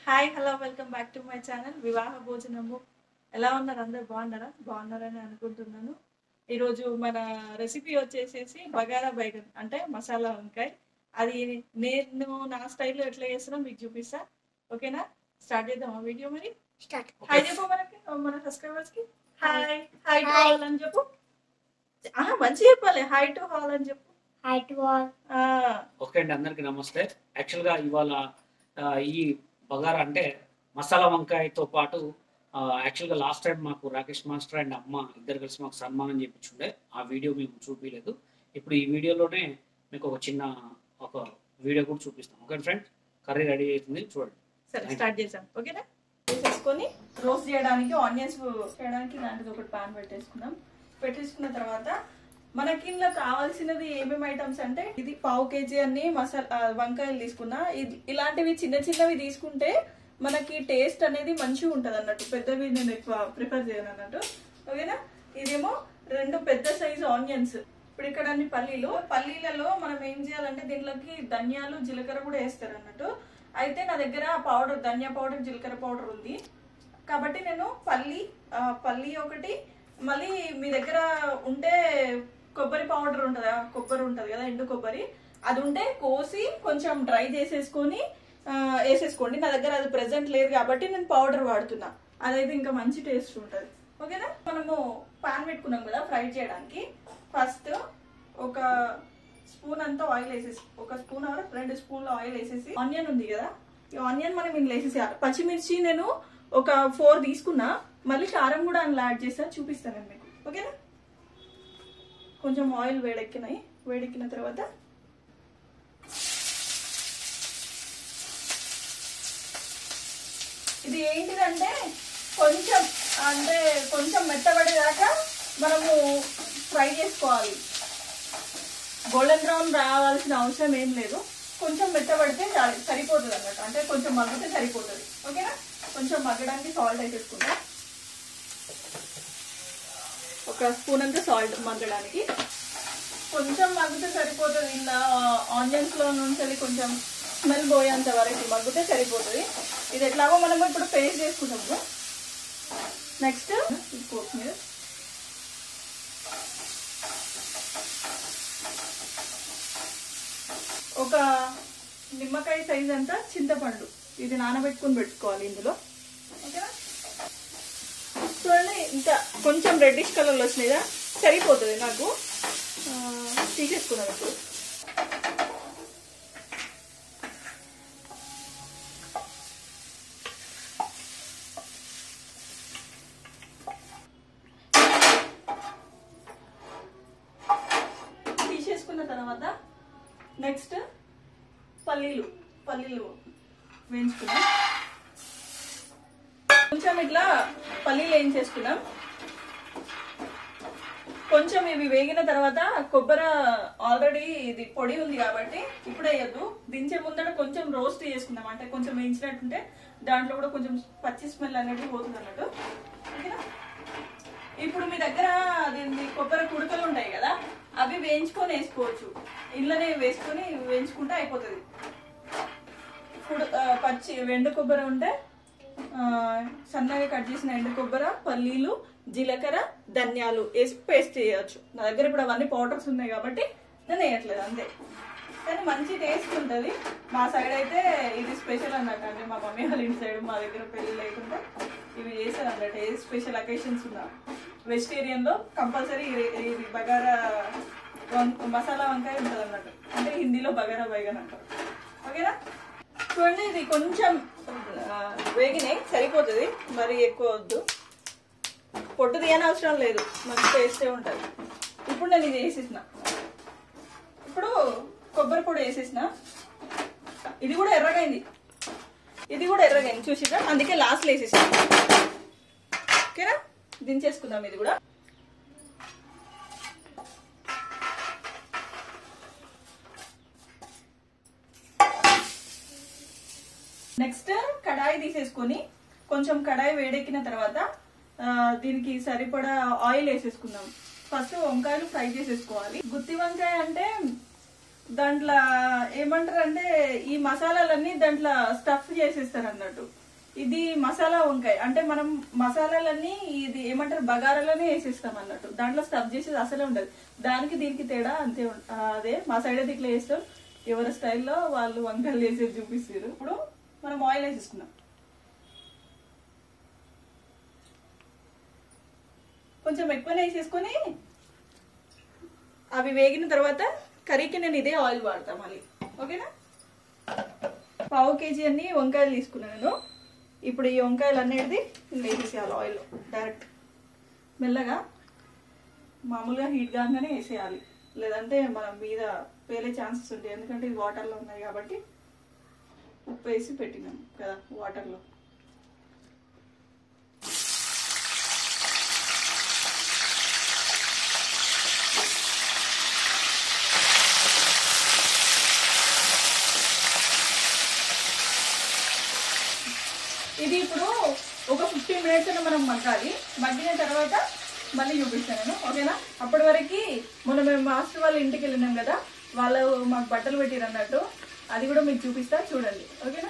Hi hello welcome back to my channel Vivaha Bhojanamu. ఎలా ఉన్నారు? అందరు బాగున్నారని అనుకుంటున్నాను. ఈరోజు మన రెసిపీ వచ్చేసేసి బగారా బైగన్ అంటే మసాలా వంకాయ. అది నేను నా స్టైల్లో ఎట్లా చేస్తున్నా మీకు చూపిస్తా. ఓకేనా? స్టార్ట్ చేద్దామా వీడియో? మరి హాయ్ చెప్పు మన సబ్స్క్రైబర్స్ కి. హాయ్ హాయ్ టు ఆల్ అని చెప్పు. మంచిగా చెప్పాలి. హాయ్ టు ఆల్ అని చెప్పు. Hi to all. ఓకే అండి, అందరికి నమస్తే. యాక్చువల్గా ఇవాళ ఈ బగారా అంటే మసాలా వంకాయతో పాటు యాక్చువల్గా లాస్ట్ టైం మాకు రాకేష్ మాస్టర్ అండ్ అమ్మ ఇద్దరు కలిసి మాకు సన్మానం చేయించుండే. ఆ వీడియో మీకు చూపించలేదు. ఇప్పుడు ఈ వీడియోలోనే మీకు ఒక వీడియో కూడా చూపిస్తాం. ఓకే ఫ్రెండ్స్, కర్రీ రెడీ అవుతుంది, చూడండి. సరే స్టార్ట్ చేసాం. ఓకేనా? వేసేసుకొని రోస్ట్ చేయడానికి ఆనియన్స్ చేయడానికి ఇలాంటిది ఒకటి పాన్ పెట్టేసుకున్న తర్వాత మనకి ఇంట్లో కావాల్సినది ఏమేమి ఐటమ్స్ అంటే ఇది 1/2 kg అన్ని మసాలా వంకాయలు తీసుకున్నా. ఇలాంటివి చిన్న చిన్నవి తీసుకుంటే మనకి టేస్ట్ అనేది మంచిగా ఉంటుంది అన్నట్టు. పెద్దవి నేను ఎక్కువ ప్రిఫర్ చేయను అన్నట్టు. ఓకేనా? ఇదేమో 2 పెద్ద సైజు ఆనియన్స్. ఇప్పుడు ఇక్కడ అన్ని పల్లీలలో మనం ఏం చేయాలంటే దీంట్లోకి ధనియాలు జీలకర్ర కూడా వేస్తారు అన్నట్టు. అయితే నా దగ్గర పౌడర్ ధనియా పౌడర్ జీలకర్ర పౌడర్ ఉంది కాబట్టి నేను పల్లి ఒకటి, మళ్ళీ మీ దగ్గర ఉంటే కొబ్బరి పౌడర్ కొబ్బరి ఉంటుంది కదా, ఎండు కొబ్బరి, అది ఉంటే కోసి కొంచెం డ్రై చేసేసుకొని వేసేసుకోండి. నా దగ్గర అది ప్రెసెంట్ లేదు కాబట్టి నేను పౌడర్ వాడుతున్నా. అదైతే ఇంకా మంచి టేస్ట్ ఉంటుంది. ఓకేనా? మనము పాన్ పెట్టుకున్నాం కదా ఫ్రై చేయడానికి. ఫస్ట్ ఒక స్పూన్ అంతా ఆయిల్ వేసేసి, 1 స్పూన్ 2 స్పూన్ల ఆయిల్ వేసేసి ఆనియన్ ఉంది కదా, ఈ ఆనియన్ మనం ఇందులో వేసేసేయాలి. పచ్చిమిర్చి నేను ఒక 4 తీసుకున్నా. మళ్ళీ కారం కూడా అందులో యాడ్ చేస్తా, చూపిస్తాను నేను మీకు. ఓకేనా? కొంచెం ఆయిల్ వేడెక్కిన తర్వాత ఇది ఏంటిదంటే కొంచెం మెత్తబడేదాకా మనము ఫ్రై చేసుకోవాలి. గోల్డెన్ బ్రౌన్ రావాల్సిన అవసరం ఏం లేదు. కొంచెం మెత్తబడితే సరిపోతుంది అన్నట్టు. అంటే కొంచెం మగ్గితే సరిపోతుంది. ఓకేనా? కొంచెం మగ్గడానికి సాల్ట్ వేసేసుకుంటా. 1 స్పూన్ అంతా సాల్ట్ మగ్గడానికి. కొంచెం మగ్గితే సరిపోతుంది. ఇలా ఆనియన్స్ లో నుంచి కొంచెం స్మెల్ పోయేంత వరకు మగ్గితే సరిపోతుంది. ఇది ఎట్లాగో మనము ఇప్పుడు పేస్ట్ చేసుకుంటాము. నెక్స్ట్ కొత్తిమీర, ఒక నిమ్మకాయ సైజ్ అంతా చింతపండు, ఇది నానబెట్టుకుని పెట్టుకోవాలి ఇందులో. ఓకేనా? చూడండి, ఇంకా కొంచెం రెడ్డిష్ కలర్లో వచ్చినాయిదా, సరిపోతుంది నాకు. తీసేసుకున్నాను ఇప్పుడు. తీసేసుకున్న తర్వాత నెక్స్ట్ పల్లీలు వేయించుకున్నాం. కొంచెం ఇట్లా పల్లీలు వేయించేసుకున్నాం. కొంచెం ఇవి వేగిన తర్వాత కొబ్బరి ఆల్రెడీ ఇది పొడి ఉంది కాబట్టి ఇప్పుడు వేయద్దు. దించే ముందర కొంచెం రోస్ట్ చేసుకుందాం. అంటే కొంచెం వేయించినట్టుంటే దాంట్లో కూడా కొంచెం పచ్చి స్మెల్ అనేది పోతుంది అన్నట్టు. ఓకేనా? ఇప్పుడు మీ దగ్గర కొబ్బరి కుడకలు ఉంటాయి కదా, అవి వేయించుకొని వేసుకోవచ్చు. ఇళ్ళనే వేసుకొని వేయించుకుంటే అయిపోతుంది. ఎండు కొబ్బరి ఉంటే సన్నగా కట్ చేసిన ఎండు కొబ్బరి, పల్లీలు, జీలకర్ర, ధనియాలు వేసి పేస్ట్ చేయవచ్చు. నా దగ్గర ఇప్పుడు అవన్నీ పౌడర్స్ ఉన్నాయి కాబట్టి నేను వేయట్లేదు, అంతే. కానీ మంచి టేస్ట్ ఉంటుంది. మా సైడ్ అయితే ఇది స్పెషల్ అన్నట్టు. అంటే మా మమ్మీ వాళ్ళ ఇంటి సైడ్ మా దగ్గర పెళ్లి లేకుండా ఇవి చేస్తారు అన్నట్టు. ఏ స్పెషల్ అకేషన్స్ ఉన్నా వెజిటేరియన్లో కంపల్సరీ ఇది బగారా మసాలా వంకాయ ఉంటుంది అన్నట్టు. అంటే హిందీలో బగారా బైగన్ అంటారు. ఓకేనా? చూడండి, ఇది కొంచెం వేగినాయి, సరిపోతుంది. మరి ఎక్కువ వద్దు. పొట్టు తీయని అవసరం లేదు, మంచి టేస్టే ఉంటుంది. ఇప్పుడు నేను ఇది వేసేసిన. ఇప్పుడు కొబ్బరి పొడి వేసేసిన. ఇది కూడా ఎర్రగైంది చూసిరా, అందుకే లాస్ట్లో వేసేసిన. ఓకేనా? దించేసుకుందాం ఇది కూడా. నెక్స్ట్ కడాయి తీసేసుకొని కొంచెం కడాయి వేడెక్కిన తర్వాత దీనికి సరిపడా ఆయిల్ వేసేసుకుందాం. ఫస్ట్ వంకాయలు ఫ్రై చేసేసుకోవాలి. గుత్తి వంకాయ అంటే దాంట్లో ఏమంటారు అంటే ఈ మసాలాలన్నీ దాంట్లో స్టఫ్ చేసేస్తారు అన్నట్టు. ఇది మసాలా వంకాయ అంటే మనం మసాలాలన్నీ ఇది ఏమంటారు బగారాలనే వేసేస్తాం అన్నట్టు. దాంట్లో స్టఫ్ చేసేది అసలే ఉండదు. దానికి దీనికి తేడా అంతే. అదే మా సైడ్ అయితే ఇట్లా వేస్తాం. ఎవరి స్టైల్లో వాళ్ళు వంకాయలు వేసేది చూపిస్తారు. ఇప్పుడు మనం ఆయిల్ వేసేసుకున్నాం. కొంచెం ఎక్కువనే వేసేసుకొని అవి వేగిన తర్వాత కర్రీకి నేను ఇదే ఆయిల్ వాడతా మళ్ళీ. ఓకేనా? 1/2 kg అన్ని వంకాయలు తీసుకున్నాను నేను. ఇప్పుడు ఈ వంకాయలు అనేది వేసేసేయాలి ఆయిల్లో డైరెక్ట్. మెల్లగా మామూలుగా హీట్ కాగానే వేసేయాలి, లేదంటే మనం మీద పేలే ఛాన్సెస్ ఉంటాయి. ఎందుకంటే ఇది వాటర్లో ఉన్నాయి కాబట్టి. ఉప్పు వేసి పెట్టినాం కదా వాటర్లో. ఇది ఇప్పుడు ఒక 15 minutes అయినా మనం మగ్గాలి. మగ్గిన తర్వాత మళ్ళీ చూపిస్తాను నేను. ఓకేనా? అప్పటి వరకు మొన్న మేము మాస్టర్ వాళ్ళ ఇంటికి వెళ్ళినాం కదా, వాళ్ళు మాకు బట్టలు పెట్టిరు అన్నట్టు. అది కూడా మీకు చూపిస్తా, చూడండి. ఓకేనా?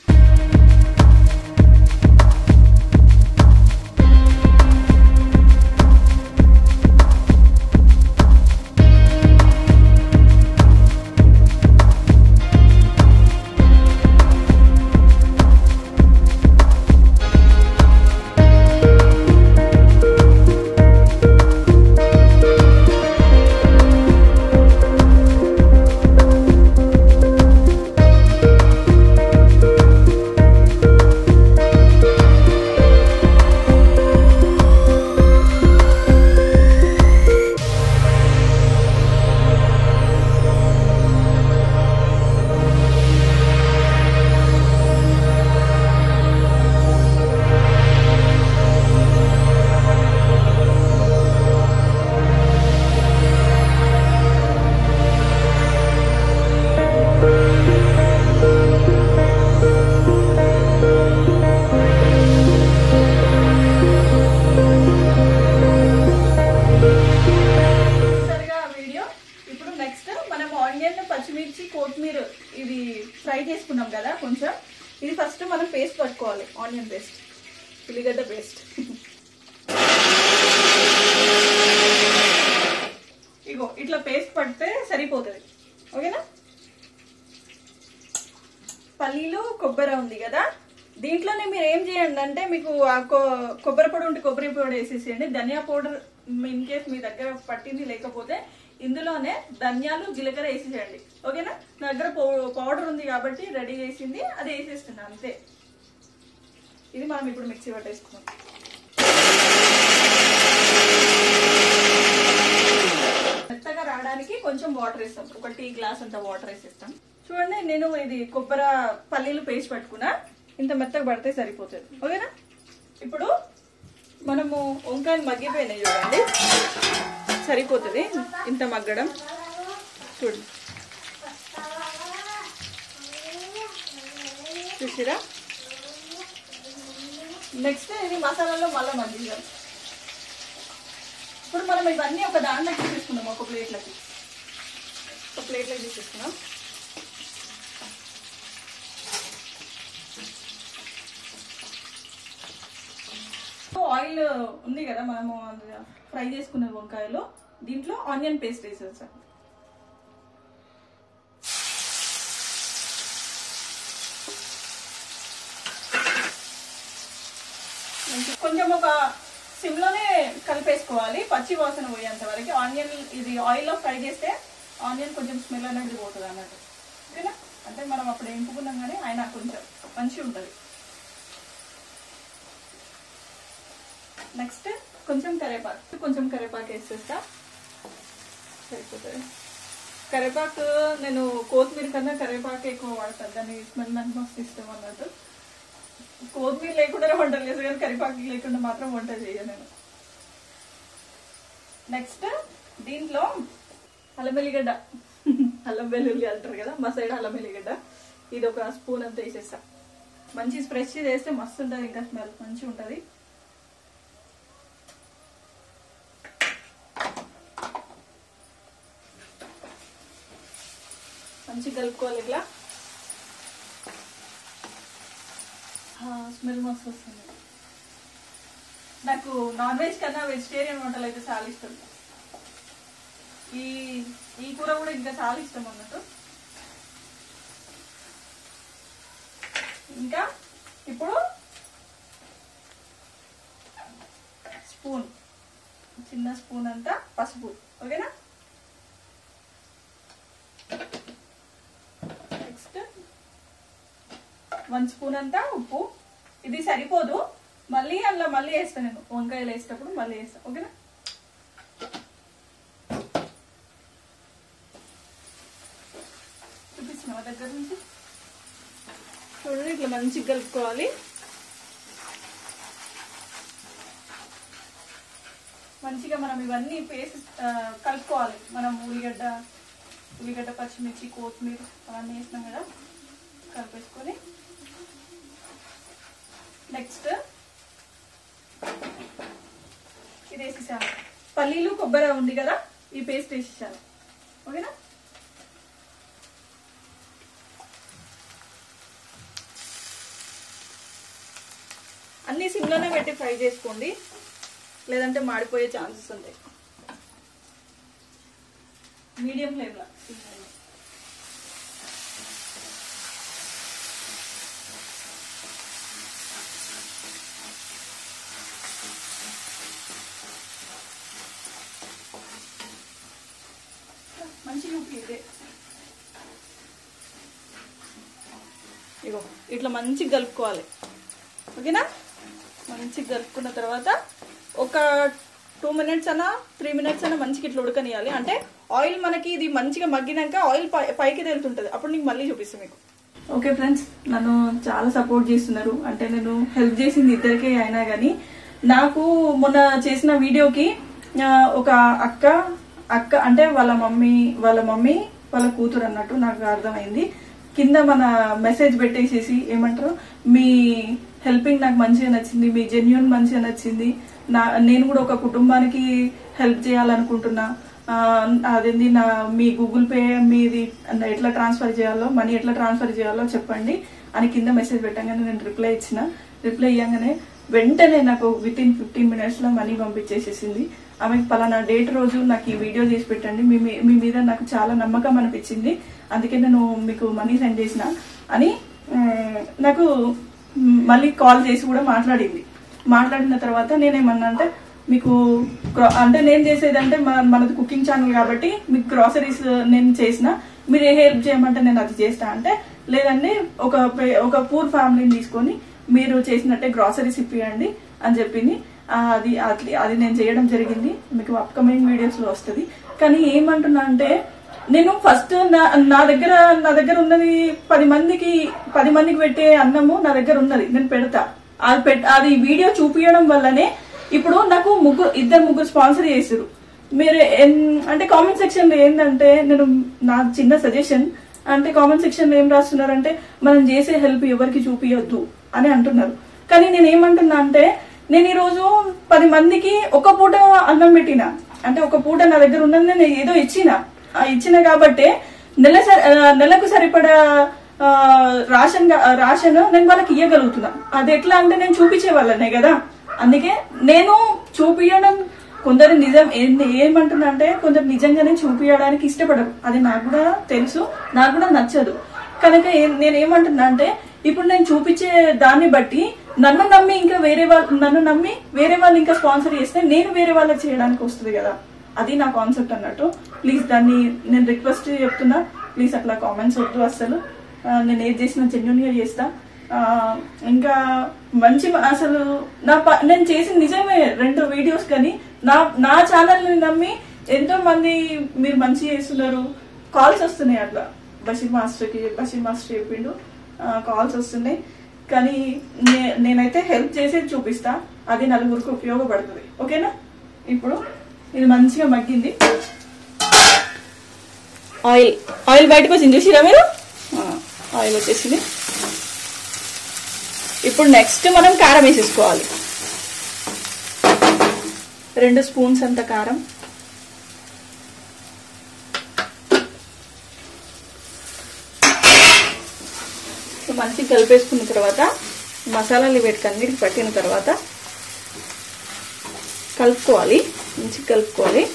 పచ్చిమిర్చి కొత్తిమీర ఇది ఫ్రై చేసుకున్నాం కదా కొంచెం. ఇది ఫస్ట్ మనం పేస్ట్ పట్టుకోవాలి. ఆనియన్ పేస్ట్, ఉల్లిగడ్డ పేస్ట్. ఇగో ఇట్లా పేస్ట్ పడితే సరిపోతుంది. ఓకేనా? పల్లీలు కొబ్బరి ఉంది కదా, దీంట్లోనే మీరు ఏం చేయండి అంటే మీకు కొబ్బరి పొడి ఉంటే కొబ్బరి పొడి వేసేసేయండి. ధనియా పౌడర్ ఇన్ కేస్ మీ దగ్గర పట్టింది లేకపోతే ఇందులోనే ధనియాలు జీలకర్ర వేసేసేయండి. ఓకేనా? నా దగ్గర పౌడర్ ఉంది కాబట్టి రెడీ చేసింది అది వేసేస్తున్నా అంతే. ఇది మనం ఇప్పుడు మిక్సీ పట్టేసుకున్నాం. మెత్తగా రావడానికి కొంచెం వాటర్ వేస్తాం. ఒక టీ గ్లాస్ అంత వాటర్ వేసేస్తాం. చూడండి, నేను ఇది కొబ్బరి పల్లీలు పేస్ట్ పట్టుకున్నా. ఇంత మెత్తగా పడితే సరిపోతుంది. ఓకేనా? ఇప్పుడు మనము వంకాయలు మగ్గిపోయినాయి చూడండి, సరిపోతుంది ఇంత మగ్గడం. చూడండి, చూసిరా? నెక్స్ట్ ఇది మసాలాలో మళ్ళీ మగ్గిద్దాం. ఇప్పుడు మనం ఇవన్నీ ఒక దాంట్లోకి తీసేసుకున్నాం. ఒక ప్లేట్లోకి తీసేసుకున్నాం. ఆయిల్ ఉంది కదా మనము ఫ్రై చేసుకున్న వంకాయలు, దీంట్లో ఆనియన్ పేస్ట్ వేసేసాం. కొంచెం ఒక సిమ్లోనే కలిపేసుకోవాలి, పచ్చి వాసన పోయేంత వరకు. ఆనియన్ ఇది ఆయిల్లో ఫ్రై చేస్తే ఆనియన్ కొంచెం స్మెల్ అనేది పోతుంది అన్నట్టు. ఓకేనా? అంటే మనం అప్పుడు ఎంపుకున్నాం కానీ అయినా కొంచెం మంచిగా ఉంటుంది. నెక్స్ట్ కొంచెం కరివేపాకు వేసేస్తా, సరిపోతుంది. కరివేపాకు నేను కొత్తిమీర కన్నా కరివేపాకు ఎక్కువ వాడతాను. దాని స్మెల్ నాకు మస్తు ఇష్టం అన్నట్టు. కొత్తిమీర లేకుండా వంటలు చేస్తాను కానీ కరివేపాకు లేకుండా మాత్రం వంట చేయను నేను. నెక్స్ట్ దీంట్లో అల్లం వెల్లిగడ్డ, అల్లం వెల్లుల్లి అంటారు కదా మా సైడ్, అల్లం వెల్లిగడ్డ ఇది ఒక స్పూన్ అంతా వేసేస్తా. మంచి ఫ్రెష్ చేస్తే మస్తు ఉంటుంది, ఇంకా స్మెల్ మంచిగా ఉంటుంది. కలుపుకోవాలి ఇట్లా. స్మెల్ మస్తు వస్తుంది. నాకు నాన్ వెజ్ కన్నా వెజిటేరియన్ వంటలు అయితే చాలా ఇష్టం. ఈ కూర కూడా ఇంకా చాలా ఇష్టం అన్నట్టు. ఇంకా ఇప్పుడు స్పూన్, చిన్న స్పూన్ అంతా పసుపు. ఓకేనా? నెక్స్ట్ 1 స్పూన్ అంతా ఉప్పు. ఇది సరిపోదు, మళ్ళీ అందులో మళ్ళీ వేస్తాను నేను. వంకాయలు వేసేటప్పుడు మళ్ళీ వేస్తాను. ఓకేనా? చూపిస్తున్నావా దగ్గర నుంచి? చూడండి, ఇట్లా మంచిగా కలుపుకోవాలి. మంచిగా మనం ఇవన్నీ పేస్ట్ కలుపుకోవాలి. మనం ఉల్లిగడ్డ, పచ్చిమిర్చి, కొత్తిమీర అవన్నీ వేసినాం కదా, కలిపేసుకొని నెక్స్ట్ ఇది వేసేసాను. పల్లీలు, కొబ్బరి ఉంది కదా, ఈ పేస్ట్ వేసేసాను. ఓకేనా? అన్ని సిమ్లోనే పెట్టి ఫ్రై చేసుకోండి, లేదంటే మాడిపోయే ఛాన్సెస్ ఉంటాయి. మీడియం ఫ్లేమ్లో. మంచిగా ఉప్పిదే. ఇగో ఇట్లా మంచిగా కలుపుకోవాలి. ఓకేనా? మంచిగా కలుపుకున్న తర్వాత ఒక 2 మినిట్స్ అన్నా 3 మినిట్స్ అన్నా మంచిగా ఇట్లా ఉడకనియాలి. అంటే ఆయిల్ మనకి ఇది మంచిగా మగ్గినాక ఆయిల్ పైకి తేలుతుంటుంది. అప్పుడు నీకు మళ్ళీ చూపిస్తాను మీకు. ఓకే ఫ్రెండ్స్, నన్ను చాలా సపోర్ట్ చేస్తున్నారు. అంటే నేను హెల్ప్ చేసింది ఇద్దరికే అయినా కానీ, నాకు మొన్న చేసిన వీడియోకి ఒక అక్క అంటే వాళ్ళ మమ్మీ వాళ్ళ కూతురు అన్నట్టు నాకు అర్థమైంది. కింద మన మెసేజ్ పెట్టేసేసి ఏమంటారు, మీ హెల్పింగ్ నాకు మంచిగా నచ్చింది, మీ జెన్యూన్ మంచిగా నచ్చింది, నేను కూడా ఒక కుటుంబానికి హెల్ప్ చేయాలనుకుంటున్నా, అదేంది మీ గూగుల్ పే మీది ఎట్లా ట్రాన్స్ఫర్ చేయాలో, మనీ ఎట్లా ట్రాన్స్ఫర్ చేయాలో చెప్పండి అని కింద మెసేజ్ పెట్టగానే నేను రిప్లై ఇచ్చిన. రిప్లై ఇవ్వగానే వెంటనే నాకు విత్ ఇన్ 15 మినిట్స్లో మనీ పంపించేసేసింది. ఆమెకు పలానా డేట్ రోజు నాకు ఈ వీడియో చేసి పెట్టండి, మీ మీద నాకు చాలా నమ్మకం అనిపించింది, అందుకే నేను మీకు మనీ సెండ్ చేసిన అని నాకు మళ్ళీ కాల్ చేసి కూడా మాట్లాడిన తర్వాత నేనేమన్నా అంటే, మీకు అంటే నేను చేసేదంటే మనది కుకింగ్ ఛానల్ కాబట్టి మీకు గ్రాసరీస్ నేను చేసిన, మీరు ఏ హెల్ప్ చేయమంటే నేను అది చేస్తా అంటే, లేదండి ఒక పూర్ ఫ్యామిలీని తీసుకొని మీరు చేసినట్టే గ్రాసరీస్ ఇప్పియండి అని చెప్పింది. అది నేను చేయడం జరిగింది. మీకు అప్కమింగ్ వీడియోస్ లో వస్తుంది. కానీ ఏమంటున్నా అంటే, నేను ఫస్ట్ నా దగ్గర ఉన్నది 10 మందికి పెట్టే అన్నము నా దగ్గర ఉన్నది, నేను పెడతా. అది వీడియో చూపించడం వల్లనే ఇప్పుడు నాకు ఇద్దరు ముగ్గురు స్పాన్సర్ చేసారు. మీరు అంటే కామెంట్ సెక్షన్ లో ఏంటంటే, నేను నా చిన్న సజెషన్ అంటే, కామెంట్ సెక్షన్ లో ఏం రాస్తున్నారంటే, మనం చేసే హెల్ప్ ఎవరికి చూపించొద్దు అని అంటున్నారు. కానీ నేను ఏమంటున్నా అంటే, నేను ఈరోజు 10 మందికి ఒక పూట అన్నం పెట్టిన, అంటే ఒక పూట నా దగ్గర ఉన్నది నేను ఏదో ఇచ్చిన కాబట్టి నెలకు సరిపడా రాషన్ నేను వాళ్ళకి ఇవ్వగలుగుతున్నా. అది ఎట్లా అంటే, నేను చూపించే వాళ్ళనే కదా. అందుకే నేను చూపించడం, కొందరు నిజం ఏమంటున్నా అంటే, కొందరు నిజంగానే చూపించడానికి ఇష్టపడరు. అది నాకు కూడా తెలుసు, నాకు కూడా నచ్చదు. కనుక నేనేమంటున్నా అంటే, ఇప్పుడు నేను చూపించే దాన్ని బట్టి నన్ను నమ్మి వేరే వాళ్ళు ఇంకా స్పాన్సర్ చేస్తే నేను వేరే వాళ్ళకి చేయడానికి వస్తుంది కదా. అది నా కాన్సెప్ట్ అన్నట్టు. ప్లీజ్ దాన్ని నేను రిక్వెస్ట్ చెప్తున్నా, ప్లీజ్ అట్లా కామెంట్స్ వద్దు అసలు. నేను ఏది చేసినా జెన్యూన్ గా చేస్తా. ఇంకా మంచి అసలు నేను చేసిన నిజమే 2 వీడియోస్, కానీ నా ఛానల్ ని నమ్మి ఎంతో మంది మీరు మంచి చేస్తున్నారు. కాల్స్ వస్తున్నాయి అట్లా, బషీర్ మాస్టర్ చెప్పిండు, కాల్స్ వస్తున్నాయి. కానీ నేనైతే హెల్ప్ చేసేది చూపిస్తా, అది నలుగురికి ఉపయోగపడుతుంది. ఓకేనా? ఇప్పుడు ఇది మంచిగా మగ్గింది. ఆయిల్ బయటకు వచ్చింది, చూసిరా మీరు? ఆయిల్ వచ్చేసింది. ఇప్పుడు నెక్స్ట్ మనం కారం వేసేసుకోవాలి. 2 స్పూన్స్ అంత కారం, కలిపేసుకున్న తర్వాత మసాలాలు వీటికి అన్నిటికి పట్టిన తర్వాత కలుపుకోవాలి, మంచిగా కలుపుకోవాలి.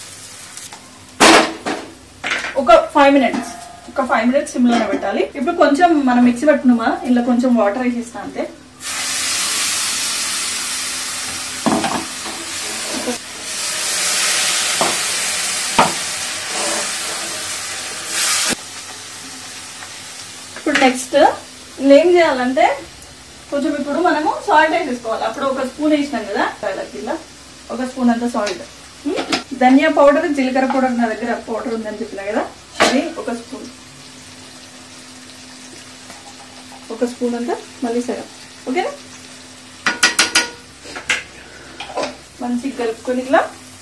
ఒక 5 మినిట్స్ సిమ్లోనే పెట్టాలి. ఇప్పుడు కొంచెం మనం మిక్సీ పట్టుకున్నామా, ఇలా కొంచెం వాటర్ వేసిస్తా అంతే. ఇప్పుడు నెక్స్ట్ ఏం చేయాలంటే కొంచెం ఇప్పుడు మనము సాల్ట్ వేసేసుకోవాలి. అప్పుడు ఒక స్పూన్ వేసినాం కదా ఇలా, ఒక స్పూన్ అంతా సాల్ట్. ధనియా పౌడర్, జీలకర్ర పౌడర్ నా దగ్గర పౌడర్ ఉందని చెప్పినా కదా, అది ఒక స్పూన్ అంతా మళ్ళీ సగం. ఓకేనా? మంచిగా కలుపుకొని ఇలా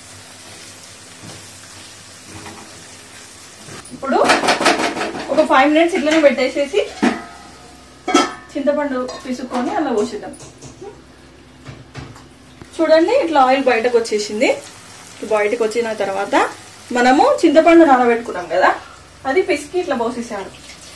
ఇప్పుడు ఒక 5 మినిట్స్ ఇట్లనే పెట్టేసేసి చింతపండు పిసుకొని అలా పోసిద్దాం. చూడండి ఇట్లా ఆయిల్ బయటకు వచ్చేసింది. బయటకు వచ్చిన తర్వాత మనము చింతపండు నానబెట్టుకున్నాం కదా, అది పిసికి ఇట్లా పోసేసాను.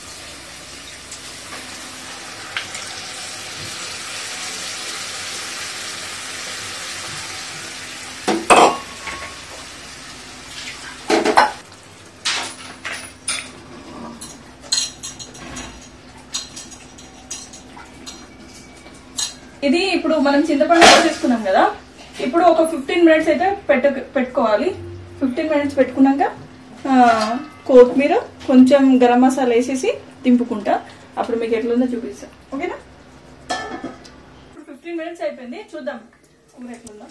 ఇది ఇప్పుడు మనం చింతపండు పోసేసుకున్నాం కదా, ఇప్పుడు ఒక 15 మినిట్స్ అయితే పెట్టుకోవాలి. 15 మినిట్స్ పెట్టుకున్నాక కొత్తిమీర, కొంచెం గరం మసాలా వేసేసి దింపుకుంటా. అప్పుడు మీకు ఎట్లుందో చూపిస్తా. ఓకేనా? ఇప్పుడు 15 మినిట్స్ అయిపోయింది, చూద్దాం కూర ఎట్లుందో.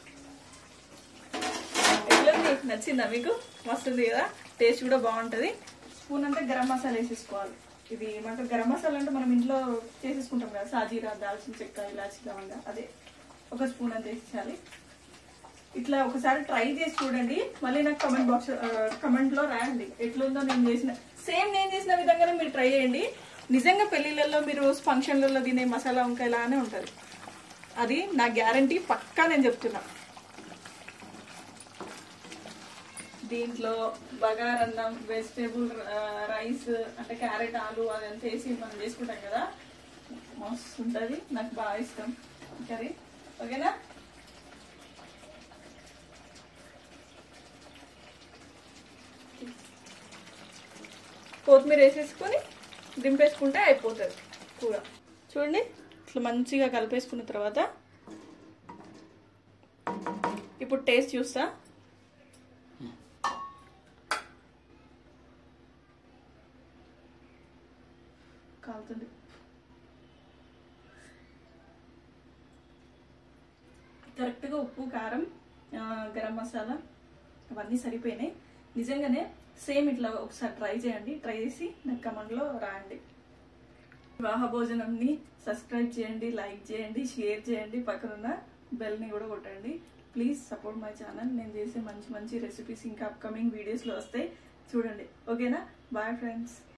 ఎట్లుంది? నచ్చిందా మీకు? మస్తుంది కదా, టేస్ట్ కూడా బాగుంటది. స్పూన్ అంతా గరం మసాలా వేసేసుకోవాలి. ఇది ఏమంటారు, గరం మసాలా అంటే మనం ఇంట్లో చేసేసుకుంటాం కదా, సాజీరా, దాల్చిన చెక్క, ఇలాచి, లవంగా, అదే ఒక స్పూన్ అంత వేసేయాలి. ఇట్లా ఒకసారి ట్రై చేసి చూడండి, మళ్ళీ నాకు కమెంట్ లో రాయండి ఎట్లుందో. నేను చేసిన విధంగానే మీరు ట్రై చేయండి. నిజంగా పెళ్లిళ్ళల్లో, మీరు ఫంక్షన్లలో తినే మసాలా వంకాయ లానే ఉంటది. అది నా గ్యారంటీ, పక్కా నేను చెప్తున్నా. దీంట్లో బగారన్నం, వెజిటేబుల్ రైస్ అంటే క్యారెట్, ఆలు అదంతా వేసి మనం చేసుకుంటాం కదా, మస్తు ఉంటుంది. నాకు బాగా ఇష్టం కర్రీ. ఓకేనా? కొత్తిమీర వేసేసుకొని దింపేసుకుంటే అయిపోతుంది కూర. చూడండి ఇట్లా మంచిగా కలిపేసుకున్న తర్వాత ఇప్పుడు టేస్ట్ చూస్తా. కాలుతుంది. కరెక్ట్గా ఉప్పు, కారం, గరం మసాలా అవన్నీ సరిపోయినాయి. నిజంగానే సేమ్ ఇట్లా ఒకసారి ట్రై చేయండి. ట్రై చేసి నాకు కమెంట్లో రాయండి. వివాహ భోజనంని సబ్స్క్రైబ్ చేయండి, లైక్ చేయండి, షేర్ చేయండి, పక్కనున్న బెల్ని కూడా కొట్టండి. Please support my channel. నేను చేసే మంచి మంచి రెసిపీస్ ఇంకా అప్కమింగ్ వీడియోస్లో వస్తాయి, చూడండి. ఓకేనా? Bye friends.